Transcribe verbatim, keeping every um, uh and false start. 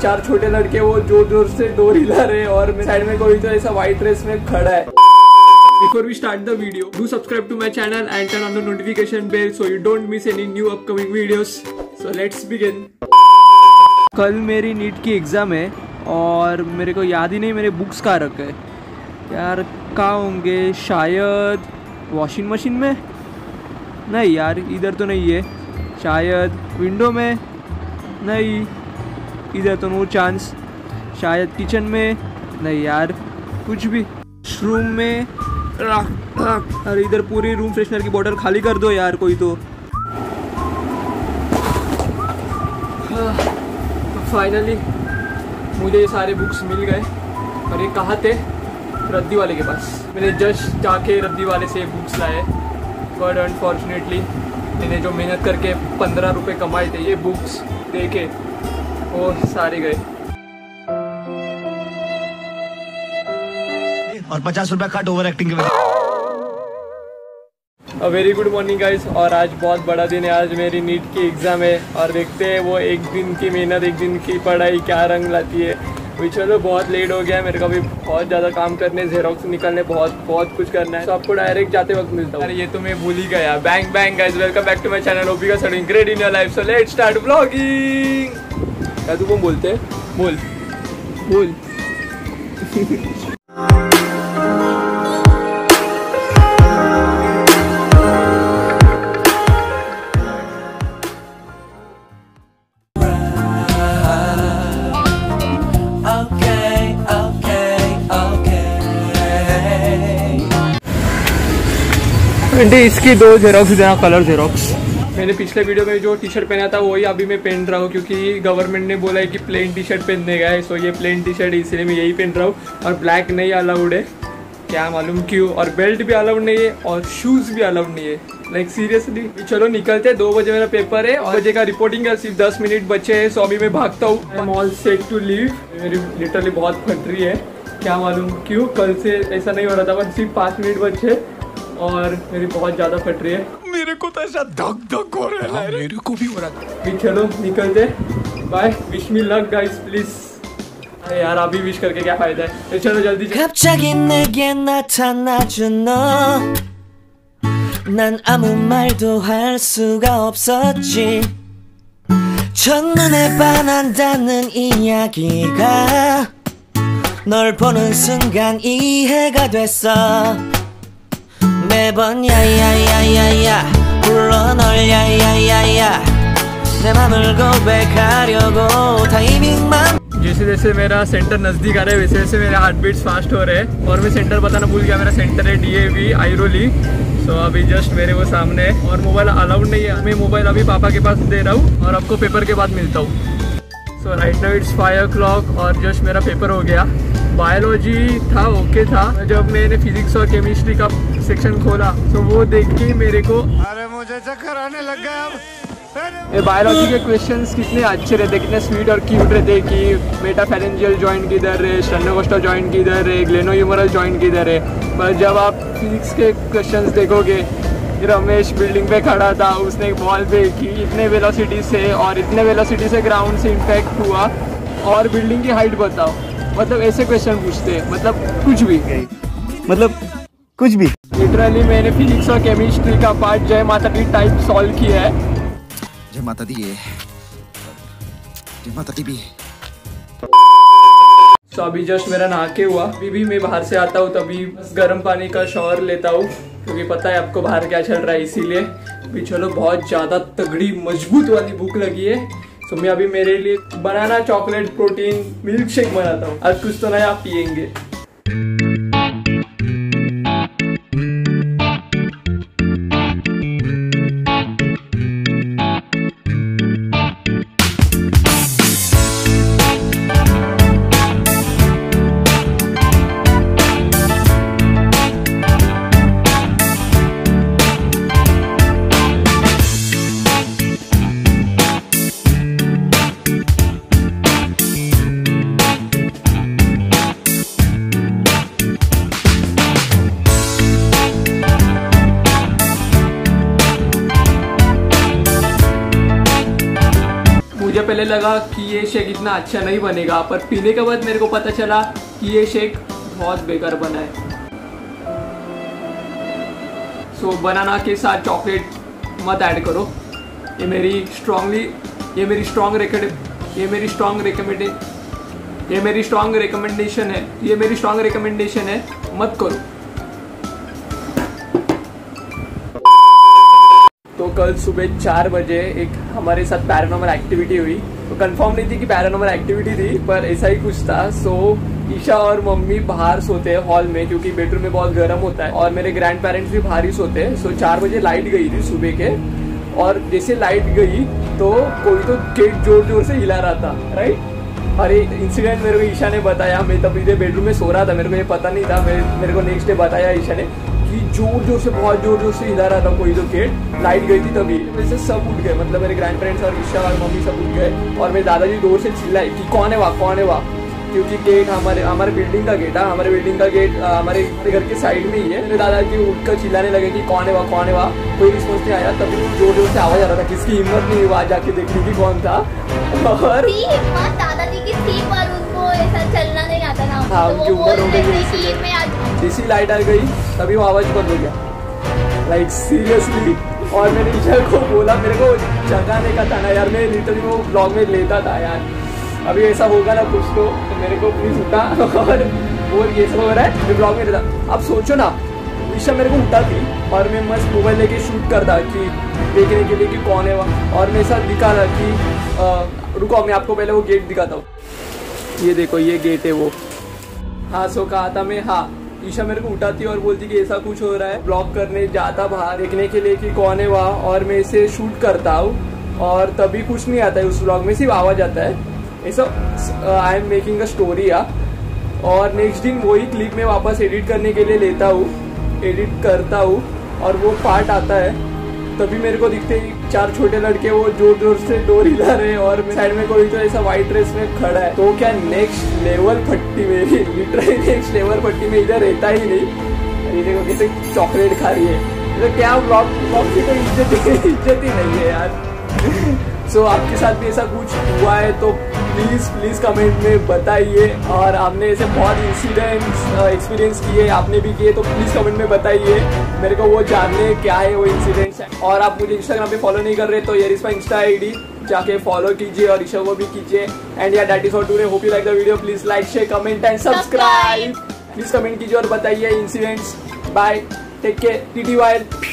चार छोटे लड़के वो जोर जोर से डोर हिला रहे और साइड में कोई तो ऐसा व्हाइट ड्रेस में खड़ा है। Before we start the video, do subscribe to my channel and turn on the notification bell so you don't miss any new upcoming videos. So let's begin. कल मेरी नीट की एग्ज़ाम है और मेरे को याद ही नहीं मेरे बुक्स कहाँ रखे हैं यार। कहाँ होंगे? शायद वॉशिंग मशीन में? नहीं यार, इधर तो नहीं है। शायद विंडो में? नहीं, इधर तो नो चांस। शायद किचन में? नहीं यार, कुछ भी। रूम में? अरे इधर पूरी रूम फ्रेशनर की बोतल खाली कर दो यार कोई तो। फाइनली मुझे ये सारे बुक्स मिल गए और ये कहाँ थे? रद्दी वाले के पास। मैंने जस्ट जाके रद्दी वाले से बुक्स लाए बट अनफॉर्चुनेटली मैंने जो मेहनत करके पंद्रह रुपये कमाए थे ये बुक्स देके वो सारे गए। और पचास रुपया कट ओवर एक्टिंग के वजह। A very good morning guys. और आज बहुत बड़ा दिन है, आज मेरी नीट की एग्ज़ाम है और देखते हैं वो एक दिन की मेहनत, एक दिन की पढ़ाई क्या रंग लाती है। वही चलो, बहुत लेट हो गया, मेरे को भी बहुत ज़्यादा काम करने, जेरोक्स निकलने, बहुत बहुत कुछ करना है। तो आपको डायरेक्ट जाते वक्त मिलता हूँ। अरे ये तो मैं भूल ही गया। Bang bang guys, welcome back to my channel ओपीका studying great in your life. So let's start vlogging. क्या तू को बोलते हैं? बोल बोल। इसकी दो जेरोक्स देना, कलर जेरोक्स। मैंने पिछले वीडियो में जो टी शर्ट पहना था वही अभी मैं पहन रहा हूँ क्योंकि गवर्नमेंट ने बोला है कि प्लेन टी शर्ट पहनने का है। सो ये प्लेन टी शर्ट है इसलिए मैं यही पहन रहा हूँ और ब्लैक नहीं अलाउड है, क्या मालूम क्यों। और बेल्ट भी अलाउड नहीं है और शूज़ भी अलाउड नहीं है। Like seriously. चलो निकलते, दो बजे मेरा पेपर है और बजे का रिपोर्टिंग है, सिर्फ दस मिनट बचे हैं। सो अभी मैं भागता हूँ। I am all set to leave. मेरी लिटरली बहुत फट रही है, क्या मालूम क्यों। कल से ऐसा नहीं हो रहा था, बस सिर्फ पाँच मिनट बचे और मेरी बहुत ज़्यादा फट रही है। मेरे को तो ऐसा धक धक हो रहा है। मेरे को भी हो रहा है। चलो निकलते, bye. Wish me luck guys please. अरे यार अभी विश करके क्या फायदा है। तो चलो जल्दी। 갑자기 내게 나타나준 너, 난 아무 말도 할 수가 없었지. 첫눈에 반한다는 이야기가 널 보는 순간 이해가 됐어. 매번 야야야야야 불러 널 야야야야 내 맘을 고백하려고 타이밍만। जैसे जैसे मेरा सेंटर नज़दीक आ रहा है वैसे वैसे मेरे हार्ट बीट्स फास्ट हो रहे हैं। और मैं सेंटर बताना भूल गया, मेरा सेंटर है डीएवी आइरोली। सो अभी जस्ट मेरे वो सामने है और मोबाइल अलाउड नहीं है। मैं मोबाइल अभी पापा के पास दे रहा हूँ और आपको पेपर के बाद मिलता हूँ। So right now it's five o'clock और जस्ट मेरा पेपर हो गया। बायोलॉजी था, ओके था। जब मैंने फिजिक्स और केमिस्ट्री का सेक्शन खोला तो वो देख के मेरे को अरे मुझे चक्कर आने लग गया अब। ये बायोलॉजी के क्वेश्चंस कितने अच्छे रहते, कितने स्वीट और क्यूट रहते कि मेटाफेरेंजियल जॉइंट किधर है, स्टेनोकोस्टल जॉइंट किधर है, ग्लेनोह्यूमरल जॉइंट किधर है। पर जब आप फिजिक्स के क्वेश्चंस देखोगे, रमेश बिल्डिंग पे खड़ा था, उसने एक बॉल फेंकी इतने वेलोसिटी से और इतने वेलोसिटी से ग्राउंड से इम्पैक्ट हुआ और बिल्डिंग की हाइट बताओ। मतलब ऐसे क्वेश्चन पूछते हैं, मतलब कुछ भी, मतलब कुछ भी। लिटरली मैंने फिजिक्स और केमिस्ट्री का पार्ट जय माता दी टाइप सॉल्व किया है। जय माता दी है, जय माता दी भी। तो अभी जस्ट मेरा नहा के हुआ। अभी भी मैं बाहर से आता हूँ तभी गर्म पानी का शॉवर लेता हूँ क्योंकि पता है आपको बाहर क्या चल रहा है, इसीलिए। अभी चलो बहुत ज़्यादा तगड़ी मजबूत वाली भूख लगी है। तो मैं अभी मेरे लिए banana chocolate protein milkshake बनाता हूँ। आज कुछ तो नया आप पियेंगे। पहले लगा कि ये शेक इतना अच्छा नहीं बनेगा, पर पीने के बाद मेरे को पता चला कि ये शेक बहुत बेकार बना है। सो so, बनाना के साथ चॉकलेट मत ऐड करो। ये मेरी स्ट्रांगली ये मेरी स्ट्रांग रिकमेंड ये मेरी स्ट्रांग रिकमेंड ये मेरी स्ट्रांग रिकमेंडेशन है ये मेरी स्ट्रांग रिकमेंडेशन है, मत करो। तो कल सुबह चार बजे एक हमारे साथ पैरानॉर्मल एक्टिविटी हुई। तो कंफर्म नहीं थी कि पैरानॉर्मल एक्टिविटी थी, पर ऐसा ही कुछ था। सो ईशा और मम्मी बाहर सोते हैं हॉल में, क्योंकि बेडरूम में बहुत गर्म होता है, और मेरे ग्रैंड पेरेंट्स भी बाहर ही सोते हैं। सो चार बजे लाइट गई थी सुबह के, और जैसे लाइट गई तो कोई तो गेट जोर जोर से हिला रहा था, राइट। और ये इंसिडेंट मेरे को ईशा ने बताया। मैं तब इधर बेडरूम में सो रहा था, मेरे को ये पता नहीं था। मेरे, मेरे को नेक्स्ट डे बताया ईशा ने कि जोर जोर से बहुत जोर जोर से हिला रहा था कोई तो गेट। लाइट गई थी तभी। वैसे सब उठ गए, मतलब मेरे ग्रैंड पेरेंट्स और ईशा और मम्मी सब उठ गए, और मेरे दादाजी दूर से चिल्लाए कि कौन है वहाँ, कौन है वहाँ, क्योंकि गेट हमारे हमारे बिल्डिंग का गेट है हमारे बिल्डिंग का गेट हमारे घर के साइड में ही है। मेरे दादाजी उठकर चिल्लाने लगे कि कौन है वहाँ, कौन है वहाँ। कोई रिस्पॉन्स नहीं आया। तभी जोर जोर से आवाज आ रहा था, किसकी हिम्मत नहीं हुआ जाके देखने की कौन था। और दादाजी की थी, पर उनको ऐसा चलना नहीं आता था। हाँ, उनकी उम्र हो गई। जैसी लाइट आ गई तभी वो आवाज बंद हो गया, लाइक सीरियसली। और मैंने ईशा को बोला, मेरे को जगाने का था ना यार, मैं लिटरली वो ब्लॉग में लेता था यार। अभी ऐसा होगा ना कुछ तो, तो मेरे को प्लीज उठा और वो ये सब हो रहा है, मैं ब्लॉग में रहता। अब सोचो ना, ईशा मेरे को उठा थी और मैं मस्त मोबाइल लेके शूट करता कि देखने के लिए कि कौन है वहाँ, और मेरे साथ दिखा रहा कि आ, रुको मैं आपको पहले वो गेट दिखाता हूँ। ये देखो ये गेट है वो। हाँ, सो कहा था मैं। हाँ, ईशा मेरे को उठाती और बोलती कि ऐसा कुछ हो रहा है। ब्लॉग करने जाता बाहर देखने के लिए कि कौन है वहाँ, और मैं इसे शूट करता हूँ, और तभी कुछ नहीं आता है उस ब्लॉग में, सिर्फ आवाज आता है ऐसा। I am making a story yeah. और नेक्स्ट दिन वही क्लिप में वापस एडिट करने के लिए लेता हूँ, एडिट करता हूँ, और वो पार्ट आता है। तभी मेरे को दिखते ही चार छोटे लड़के वो जोर जोर से डोर हिला रहे, और साइड में कोई तो ऐसा व्हाइट ड्रेस में खड़ा है। तो क्या नेक्स्ट लेवल फट्टी मेरी, लिटरली नेक्स्ट लेवल फट्टी में इधर रहता ही नहीं। ये देखो कैसे चॉकलेट खा रही है। तो क्या ब्लॉग ब्लॉग की कोई इज्जत इज्जत ही नहीं है यार। सो so, आपके साथ भी ऐसा कुछ हुआ है तो प्लीज़ प्लीज़ कमेंट में बताइए। और आपने ऐसे बहुत इंसिडेंट्स एक्सपीरियंस किए, आपने भी किए, तो प्लीज़ कमेंट में बताइए मेरे को, वो जानने क्या है वो इंसिडेंट्स है। और आप मुझे इंस्टाग्राम पे फॉलो नहीं कर रहे तो ये इज माय इंस्टा आईडी, जाके फॉलो कीजिए और ईशा को भी कीजिए। And yeah that is for today. Hope you like the video. Please like share comment and subscribe. Please comment कीजिए और बताइए incidents. Bye, take care, T T Y.